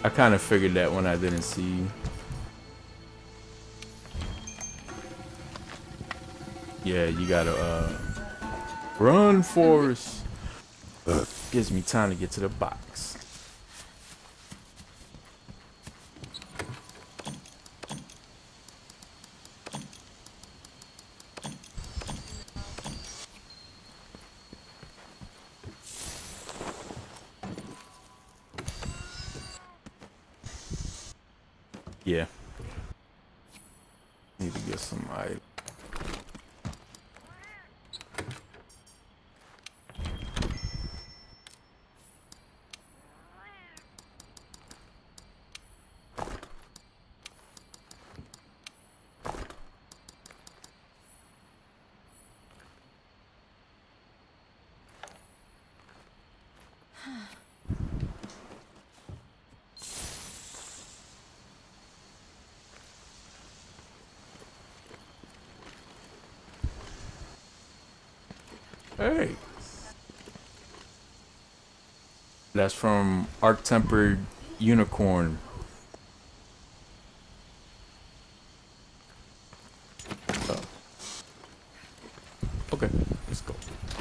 I kind of figured that when I didn't see you. Yeah, you gotta run, Forrest. Gives me time to get to the box. Yeah. Need to get some items. Hey. That's from Arc Tempered Unicorn. Oh. Okay, let's go.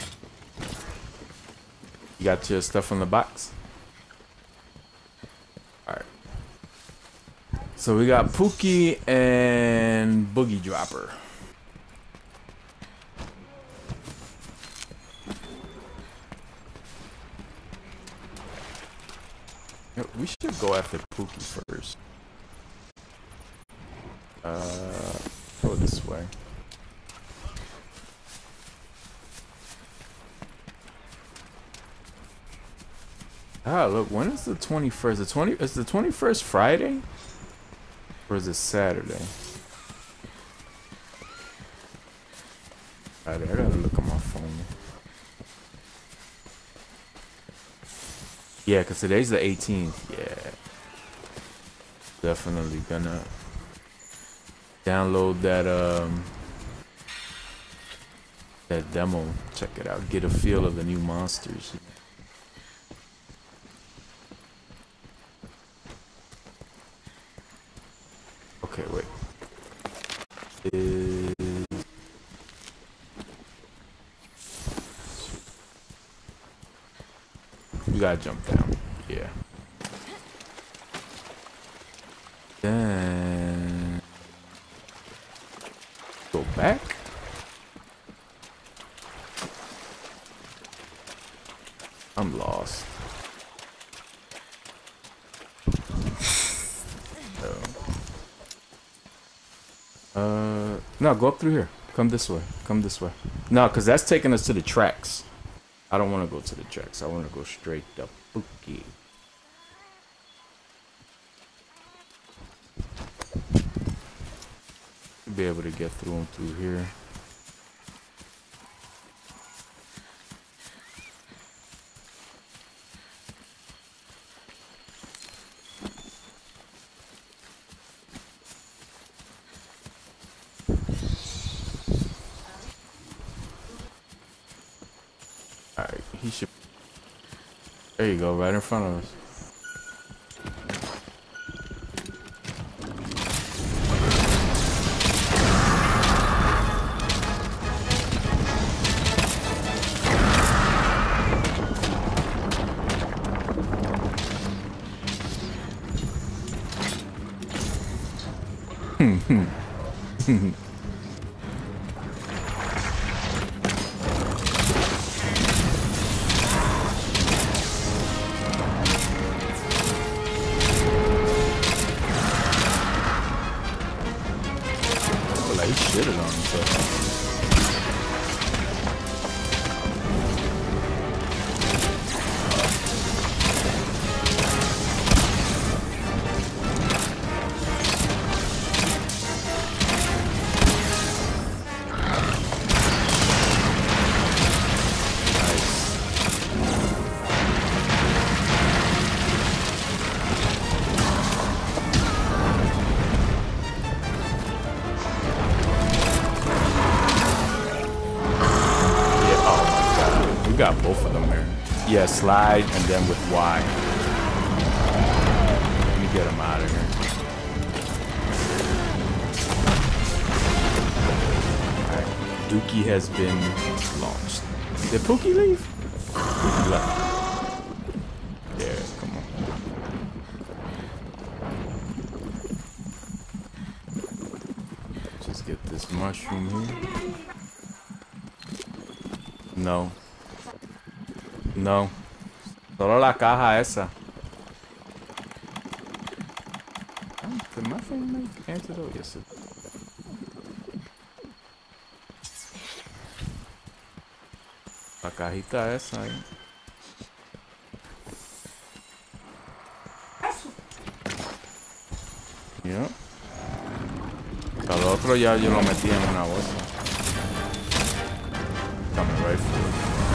You got your stuff in the box? Alright. So we got Pookie and Boogie Dropper. We should go after Pookie first. Go this way. Ah, look, when is the 21st? Is the 21st Friday? Or is it Saturday? Friday, I gotta look on my phone. Yeah, because today's the 18th. Yeah. Definitely gonna download that demo. Check it out. Get a feel of the new monsters. Okay, wait. You gotta jump down. Yeah. Then go back. I'm lost. No, go up through here. Come this way. Come this way. No, because that's taking us to the tracks. I don't want to go to the tracks. I want to go straight to Pookie. Be able to get through them through here. Alright, he should. There you go, right in front of us. Got both of them there. Yeah, slide and then with Y. get him out of here. Alright. Dookie has been launched. Did Pookie leave? Pookie left. Yeah, come on. Just get this mushroom here. No. No. Solo la caja esa. Did my thing make antidote? Yes, it did. La cajita esa ahí. Yeah. Al otro ya yo lo metí en una bolsa. Coming right through.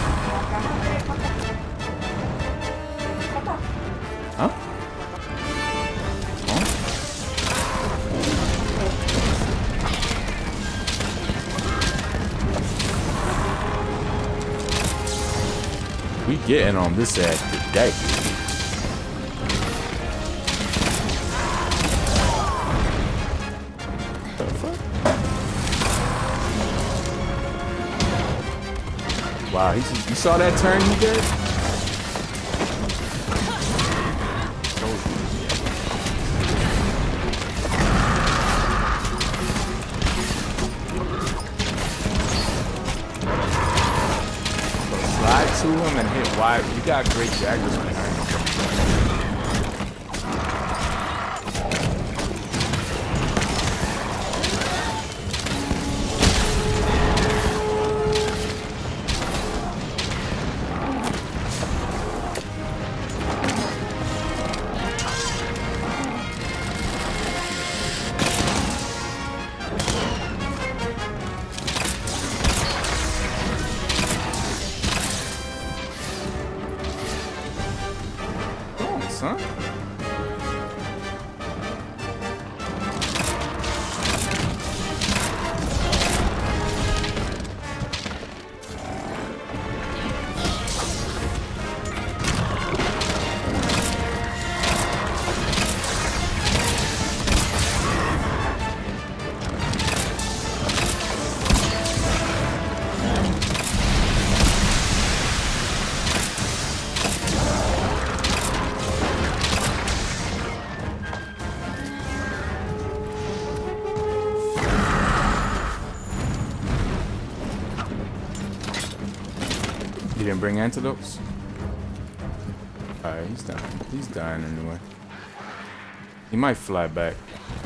Huh? Huh? We getting on this ass today. The fuck? Wow, you saw that turn he did? To him and hit wide. You got great Jaggers behind you. Huh? He didn't bring antidotes? Alright, he's dying. He's dying anyway. He might fly back.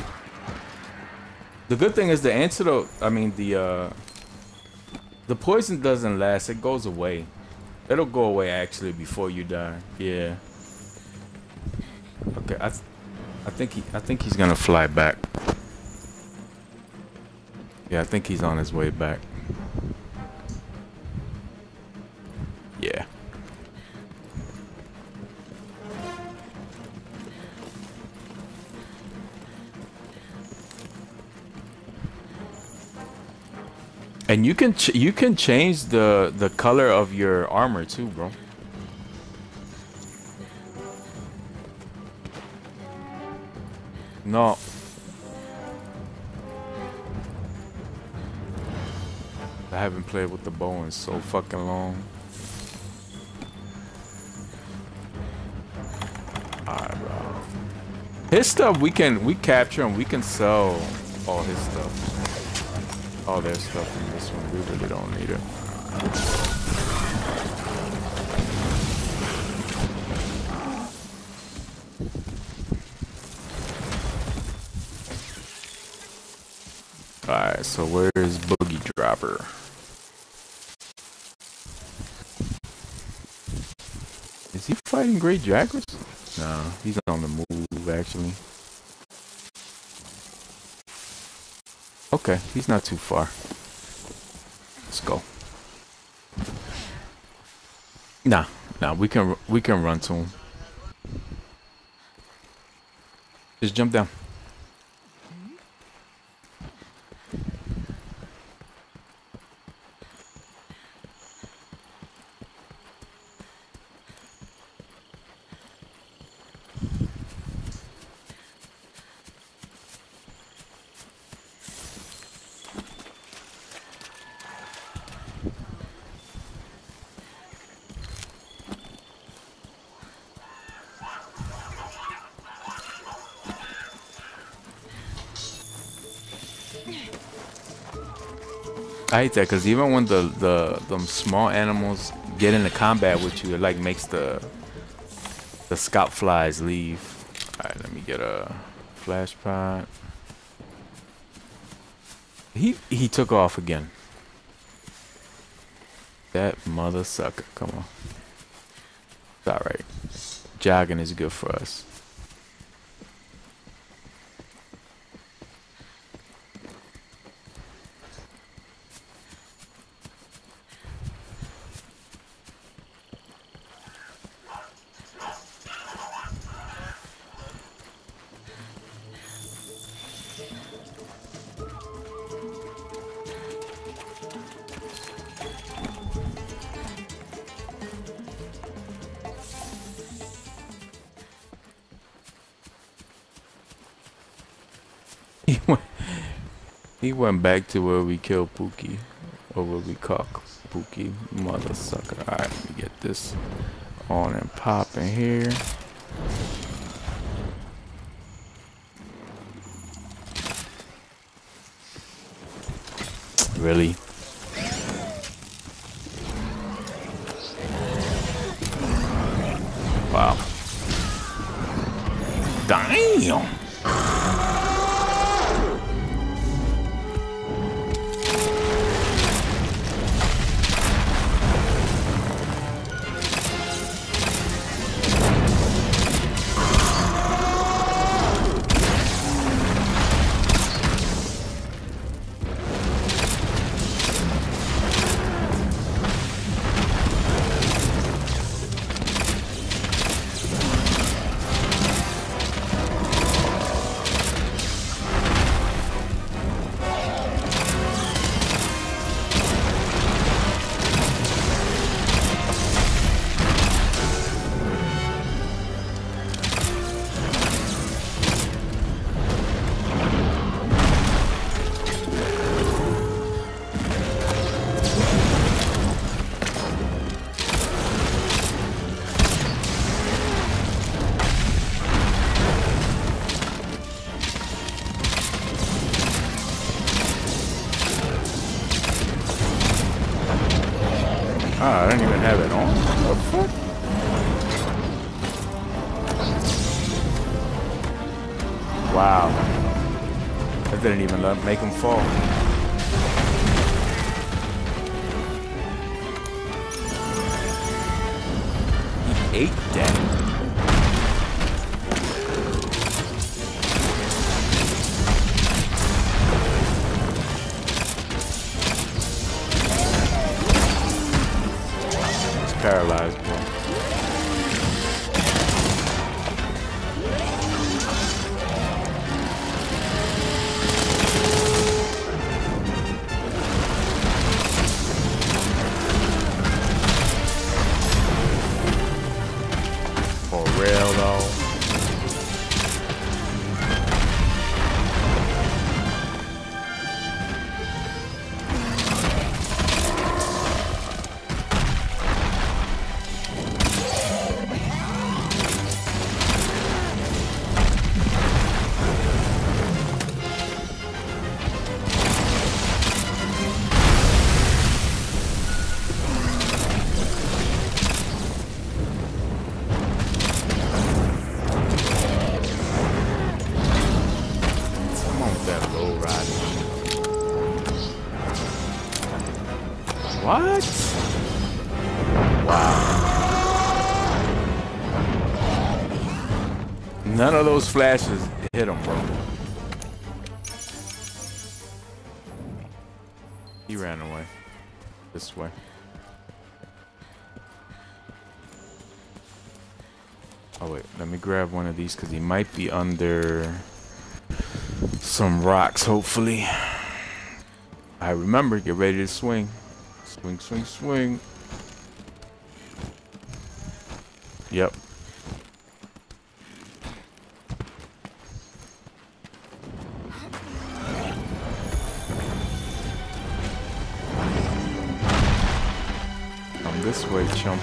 The good thing is the antidote, I mean the poison doesn't last, it goes away. It'll go away actually before you die. Yeah. Okay, I think he's gonna fly back. Yeah, I think he's on his way back. Yeah. And you can change the color of your armor too, bro. No. I haven't played with the bow in so fucking long. Alright, bro. His stuff we capture and we can sell all his stuff. All their stuff in this one. We really don't need it. Alright, so where is Boogie Dropper? Is he fighting Great Jaguars? No, he's on the move actually. Okay, he's not too far. Let's go. Nah, we can run to him. Just jump down. I hate that because even when them small animals get into combat with you, it like makes the scout flies leave. All right, let me get a flash pod. He took off again. That mother sucker. Come on. It's all right. Jogging is good for us. He went back to where we killed Pookie. Or where we caught Pookie. Mother sucker. Alright, let me get this on and popping here. Really? Wow. Damn! Ah, I didn't even have it on. What the fuck? Wow. That didn't even make him fall. He ate that. Paralyzed, bro. For real though. What? Wow. None of those flashes hit him, bro. He ran away. This way. Oh wait, let me grab one of these because he might be under some rocks, hopefully. I remember, get ready to swing. Swing, swing, swing. Yep. Come this way, chump.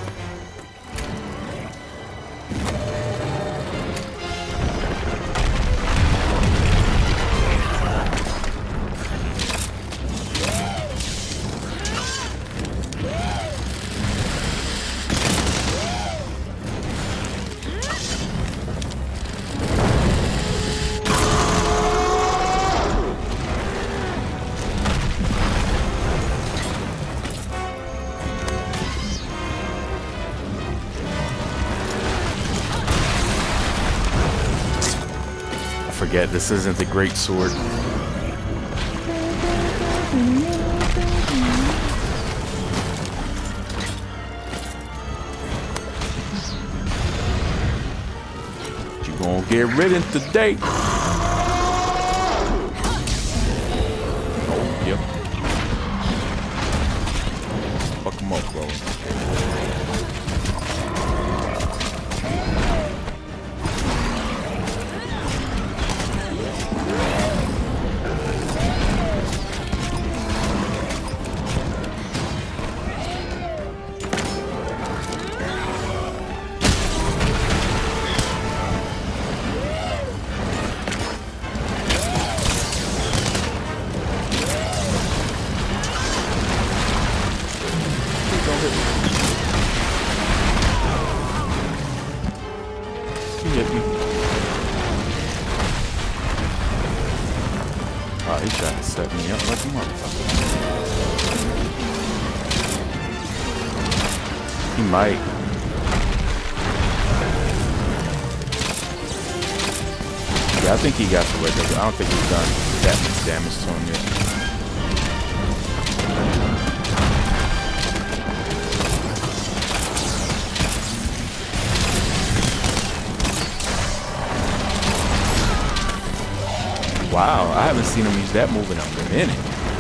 forget, this isn't the great sword. You gonna get ridden today. Oh, yep. Fuck him up, bro. He hit me. Oh, he tried to set me up like a motherfucker. He might. Yeah, I think he got the way. I don't think he's done that much damage to him yet. Wow, I haven't seen him use that move in a minute.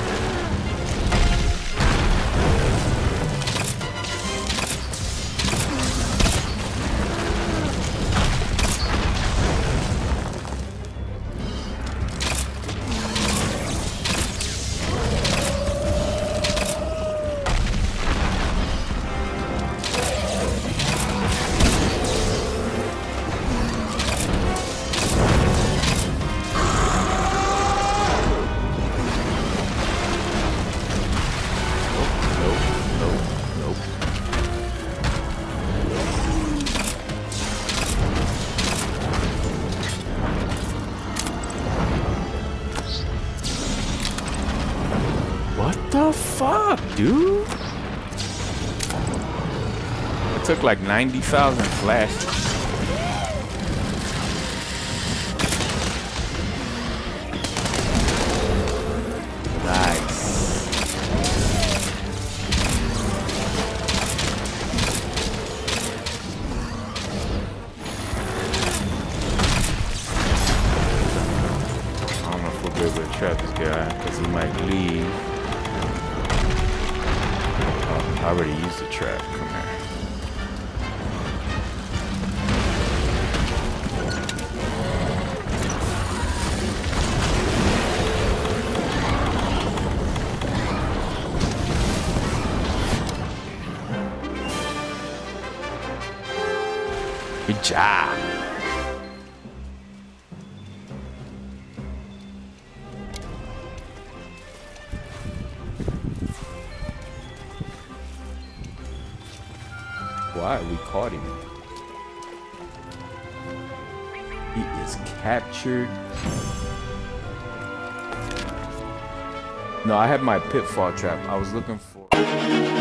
What the fuck, dude? It took like 90,000 flashes. Nice. I don't know if we'll be able to trap this guy because he might leave. I already used the trap. Come here. Good job. Why? We caught him. He is captured. No, I have my pitfall trap. I was looking for...